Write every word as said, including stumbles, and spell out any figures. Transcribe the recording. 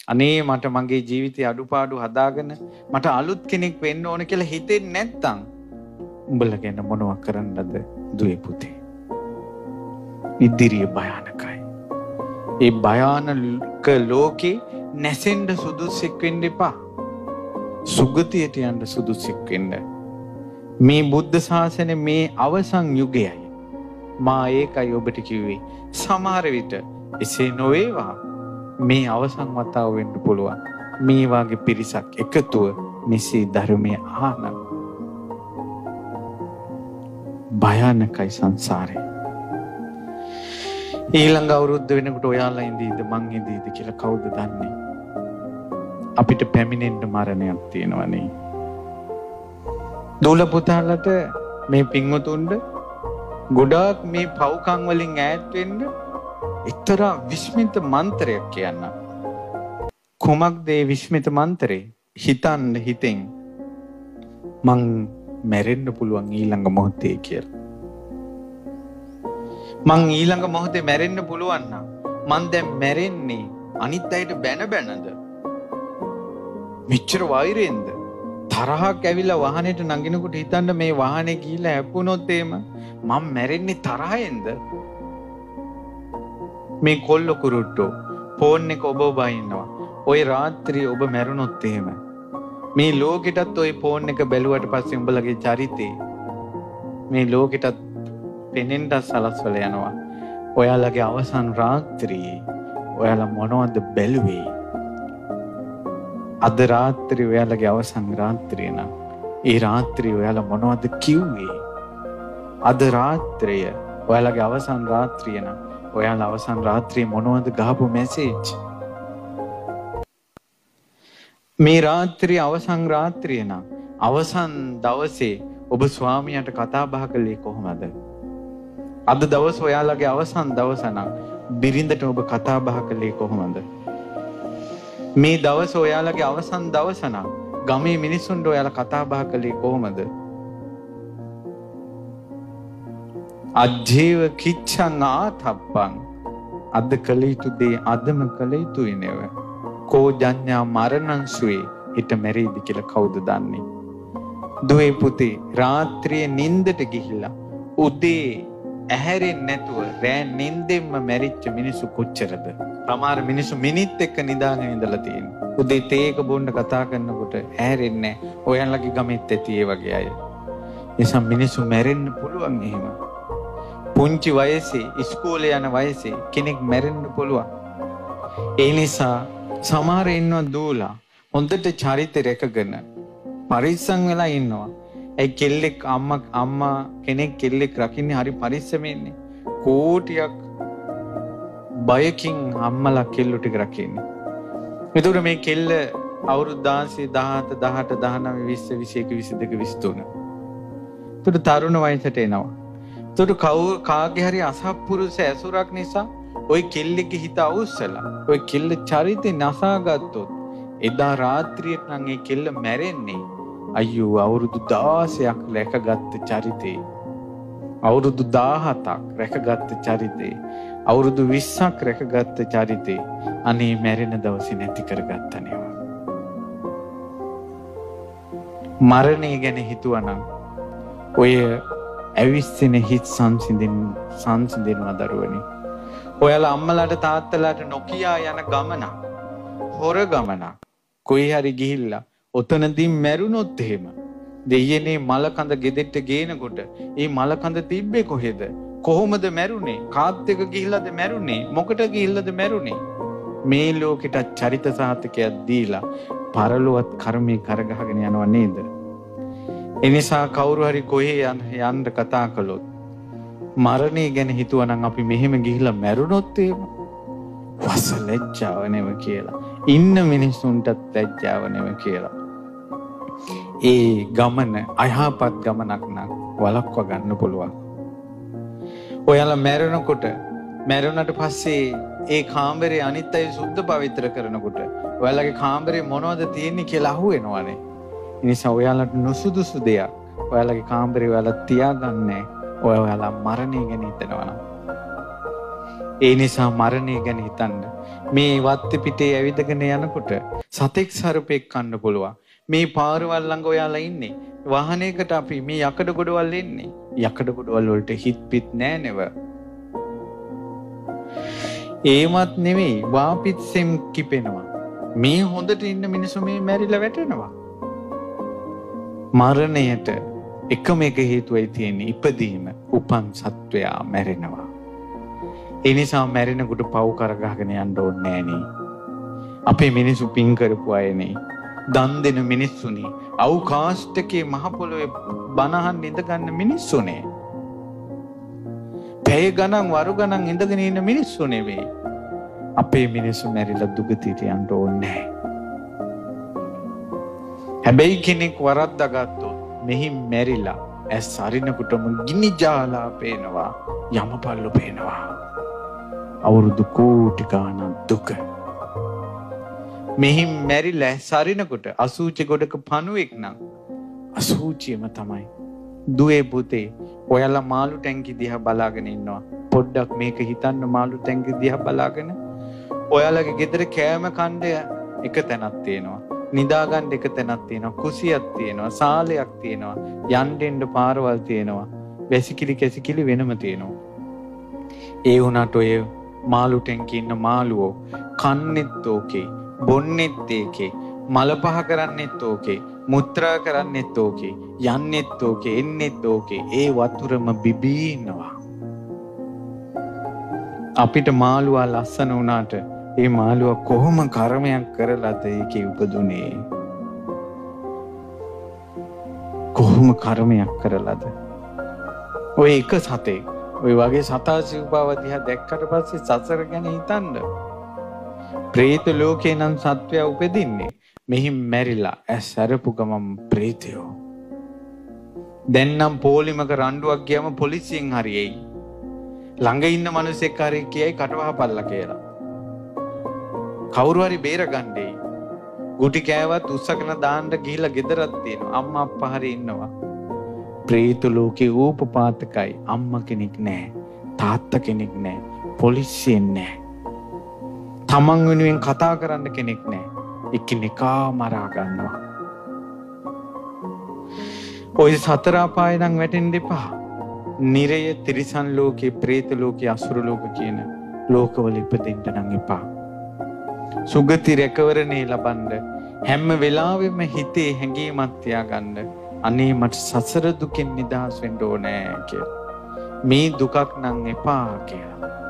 අනේ මට මගේ ජීවිතේ අඩුපාඩු හදාගෙන මට අලුත් කෙනෙක් වෙන්න ඕන කියලා හිතෙන්නේ නැත්තම් උඹලා ගැන මොනවක් කරන්නද දුවේ පුතේ? ඉදිරිය භයානකයි. ඒ භයානක ලෝකේ නැසෙන්න සුදුසෙක් වෙන්න එපා. සුගතියට යන්න සුදුසෙක් වෙන්න. මේ බුද්ධ ශාසනය මේ අවසන් යුගයයි. මා ඒකයි ඔබට කිව්වේ. සමහර විට එසේ නොවේවා. මේ අවසන් වතාව වෙන්න පුළුවන්. මේ වාගේ පිරිසක් එකතුව මෙසේ ධර්මය අහන. භයානකයි සංසාරේ. ඊළඟ අවුරුද්ද වෙනකොට ඔයාලා ඉඳීද මං ඉඳීද කියලා කවුද දන්නේ? අපිට පැමිණෙන්න මරණයක් තියෙනවනේ. දූල පුතාලට මේ පින්වතුන්ට ගොඩාක් මේ පව්කම් වලින් ඈත් වෙන්න එක්තරා විස්මිත මන්ත්‍රයක් කියන්න. කුමක්ද ඒ විස්මිත මන්ත්‍රේ? හිතන්න හිතෙන් මං මැරෙන්න පුළුවන් ඊළඟ මොහොතේ කියලා. මං ඊළඟ මොහොතේ මැරෙන්න පුළුවන් නම් මං දැන් මැරෙන්නේ අනිත් අයට බැන බැනද? මෙච්චර වෛරයෙන්ද? තරහක් ඇවිල්ලා වාහනේට නගිනකොට හිතන්න මේ වාහනේ ගිහිල්ලා හැප්පුණොත් එහෙම මං මැරෙන්නේ තරහෙන්ද? මේ කොල්ල කුරුට්ටෝ ෆෝන් එක ඔබ ඔබ ඉන්නවා. ඔය රාත්‍රියේ ඔබ මැරුණොත් එහෙම මේ ලෝකෙටත් ඔය ෆෝන් එක බැලුවට පස්සේ උඹලගේ චරිතේ මේ ලෝකෙටත් පෙනෙන්න සලස්වල යනවා. ඔයාලගේ අවසන් රාත්‍රියේ ඔයාලා මොනවද බැලුවේ? අද රාත්‍රියේ ඔයාලගේ අවසන් රාත්‍රිය නම් ඒ රාත්‍රියේ ඔයාලා මොනවද කිව්වේ? අද රාත්‍රිය ඔයාලගේ අවසන් රාත්‍රිය නම් ඔයාලා අවසන් රාත්‍රියේ මොනවද ගහපු මැසේජ්? මේ රාත්‍රියේ අවසන් රාත්‍රිය නම් අවසන් දවසේ ඔබ ස්වාමියාට කතා බහ කළේ කොහොමද? අද දවස් ඔයාලගේ අවසන් දවස නම් බිරිඳට ඔබ කතා බහ කළේ කොහොමද? මේ දවස් ඔයාලගේ අවසන් දවස නම් ගමේ මිනිස්සුන්ට ඔයාලා කතා බහ කළේ කොහොමද? අජීව කිච්ඡං ආතප්පං අද කළ යුතු දේ අදම කළ යුතුයි නේව. කෝ ජඤ්ඤා මරණං සුවේ හිත මැරෙයිද කියලා කවුද දන්නේ? දුවේ පුතේ රාත්‍රියේ නිින්දට ගිහිල්ලා උදේ ඇහැරෙන්නේ නැතුව රෑ නිින්දෙන්ම මැරිච්ච මිනිස්සු කොච්චරද? සමහර මිනිස්සු මිනිත් එක්ක නිදාගෙන ඉඳලා තියෙනවා. උදේ තේක බොන්න කතා කරනකොට ඇහැරෙන්නේ නැහැ. ඔයන්ලගේ ගමෙත් ඇති ඒ වගේ අය. නිසා මිනිස්සු මැරෙන්න පුළුවන් එහෙම. පුංචි වයසේ ඉස්කෝලේ යන වයසේ කෙනෙක් මැරෙන්න පුළුවන්. ඒ නිසා සමහර ඉන්නවා දූලා හොඳට චරිත රැකගෙන පරිස්සම් වෙලා ඉන්නවා. ඒ කෙල්ලෙක් අම්මා අම්මා කෙනෙක් කෙල්ලෙක් රකින්නේ හරි පරිස්සමෙන්නේ. කෝටියක් බයකින් අම්මලා කෙල්ලු ටික රකින්නේ. ඒතකොට මේ කෙල්ල අවුරුදු දාහේ දහඅට දහඅට දහනව විස්ස විසිඑක විසිදෙක විසිතුන. ඒතකොට තරුණ වයසට එනවා. ඒතකොට කවු කාගේ හරි අසත්පුරුෂ ඇසුරක් නිසා ওই කෙල්ලෙක්ගේ හිත අවුස්සලා ওই කෙල්ල චරිතේ නසාගත්තොත් එදා රාත්‍රියට නම් ඒ කෙල්ල මැරෙන්නේ. අයියෝ අවුරුදු දහසක් රැකගත්ත චරිතේ අවුරුදු දහහතක් රැකගත්ත චරිතේ අවුරුදු විස්සක් රැකගත්ත චරිතේ අනේ මැරෙන දවසේ නැති කරගත්තනේ. මරණය ගැන හිතුවනම් ඔය ඇවිස්සෙන හිත් සංසිඳින් සංසිඳිනවා දරුවනේ. ඔයාලා අම්මලාට තාත්තලාට නොකියා යන ගමන හොර ගමන කොයි හරි ගිහිල්ලා ඔතනදී මැරුණොත් එහෙම දෙයනේ මලකඳ ගෙදෙට්ට ගේනකොට ඒ මලකඳ තිබ්බේ කොහෙද? කොහොමද මැරුණේ? කාත් එක ගිහිල්ලාද මැරුණේ? මොකට ගිහිල්ලාද මැරුණේ? මේ ලෝකෙට චරිත සාහිත්‍යයක් දීලා පරලොවත් කර්මී කරගහගෙන යනව නේද? එනිසා කවුරු හරි කොහේ යන්න යන්න කතා කළොත් මරණය ගැන හිතුවනම් අපි මෙහෙම ගිහිල්ලා මැරුණොත් එහෙම වස ලැජ්ජාව නෙව කියලා. ඉන්න මිනිස්සුන්ටත් ලැජ්ජාව නෙව කියලා. ඒ ගමන අයහපත් ගමනක් නම් වළක්වා ගන්න පුළුවන්. ඔයාලා මැරෙනකොට මැරුණට පස්සේ ඒ කාමරේ අනිත් අය සුද්ධ පවිත්‍ර කරනකොට ඔයාලගේ කාමරේ මොනවද තියෙන්නේ කියලා අහුවෙනවනේ. ඒ නිසා ඔයාලට නුසුදුසු දෙයක් ඔයාලගේ කාමරේ ඔයාලා තියාගන්නේ ඔයාලා මරණය ගැන හිතනවා නම් ඒ නිසා මරණය ගැන හිතන්න. මේ වත්ත පිටේ ඇවිදගෙන යනකොට සතෙක් සර්පෙක් කන්න පුළුවන්. මේ පාරවල් ළඟ ඔයාලා ඉන්නේ. වාහනයකට අපි මේ යකඩ ගොඩවල් එන්නේ. යකඩ ගොඩවල් වලට හිට පිට නෑ නෙව. ඒවත් නෙවෙයි වාපිත්සෙම් කිපෙනවා. මේ හොඳට ඉන්න මිනිස්සු මේ මැරිලා වැටෙනවා. මරණයට එකම එක හේතුවයි තියෙන්නේ ඉපදීම. උපන් සත්වයා මැරෙනවා. ඒ නිසා මැරෙනකොට පව් කරගහගෙන යන්න ඕනේ නෑනේ. අපේ මිනිස්සු පින් කරපු අයනේ. දන් දෙන මිනිස්සුනේ. අවකාශයේ මහ පොළොවේ බනහන් ඉඳ ගන්න මිනිස්සුනේ. පැය ගණන් වරු ගණන් ඉඳගෙන ඉන්න මිනිස්සු නෙවෙයි. අපේ මිනිස්සු මැරිලා දුගතියට යන්න ඕනේ නෑ. හැබැයි කෙනෙක් වරද්දාගත්තොත් මෙහි මැරිලා ඇස් අරිනකොටම ගිනි ජාලා පේනවා. යමපල්ලු පේනවා. අවුරුදු කෝටි ගාණක් දුක. මෙහි මැරිලා සරිනකොට අසූචි ගොඩක පණුවෙක් නම් අසූචියම තමයි. දුවේ පුතේ ඔයාලා මාළු ටැංකි දිහා බලාගෙන ඉන්නවා. පොඩ්ඩක් මේක හිතන්න මාළු ටැංකි දිහා බලාගෙන. ඔයාලගේ ගෙදර කෑම කණ්ඩ එක තැනක් තියෙනවා. නිදා ගන්න එක තැනක් තියෙනවා. කුසියක් තියෙනවා. සාලයක් තියෙනවා. යන්න එන්න පාරවල් තියෙනවා. වැසිකිලි කැසිකිලි වෙනම තියෙනවා. ඒ වුණාට ඔය මාළු ටැංකි ඉන්න මාළුවෝ කන්නෙත් ඕකේ. බොන්නෙත් ඒකේ. මල පහ කරන්නෙත් ඕකේ. මුත්‍රා කරන්නෙත් ඕකේ. යන්නෙත් ඕකේ. එන්නෙත් ඕකේ. ඒ වතුරම බිබී ඉන්නවා. අපිට මාළුවා ලස්සන වුණාට ඒ මාළුවා කොහොම කර්මයක් කරලාද ඒකේ උපදුනේ? කොහොම කර්මයක් කරලාද? ඔය එක සතේ ඔය වගේ සතා සිව්පාව දිහා දැක්කට පස්සේ සසර ගැන හිතන්න. ප්‍රේත ලෝකේ නම් සත්වයා උපදින්නේ. මෙහි මැරිලා ඇස් අරපු ගමන් ප්‍රේතයෝ. දැන් නම් පොලිමක රණ්ඩුවක් ගියම පොලිසියෙන් හරි එයි. ළඟ ඉන්න මිනිස්සෙක් හරි කියයි කටවහපල්ලා කියලා. කවුරු හරි බේරගන්නේ. ගුටි කෑවත් උස්සගෙන දාන්න ගිහිල්ලා ගෙදරක් තියෙනවා. අම්මා අප්පා හරි ඉන්නවා. ප්‍රේත ලෝකේ ඌපපාතකයි. අම්මා කෙනෙක් නැහැ. තාත්තා කෙනෙක් නැහැ. පොලිසියෙන් නැහැ. තමන් වෙනුවෙන් කතා කරන්න කෙනෙක් නැහැ. එකිනෙකා මරා ගන්නවා. ඔය සතර අපාය නම් වැටෙන්න එපා. නිරය, තිරිසන් ලෝකේ, പ്രേත ලෝකේ, අසුර ලෝක කියන ලෝකවල ඉපදෙන්න නම් එපා. සුගති රැකවරණේ ලබන්න හැම වෙලාවෙම හිතේ හැඟීමක් තියාගන්න. අනේ මට සසර දුකෙන් නිදහස් වෙන්න ඕනේ කියලා. මේ දුකක් නම් එපා කියලා.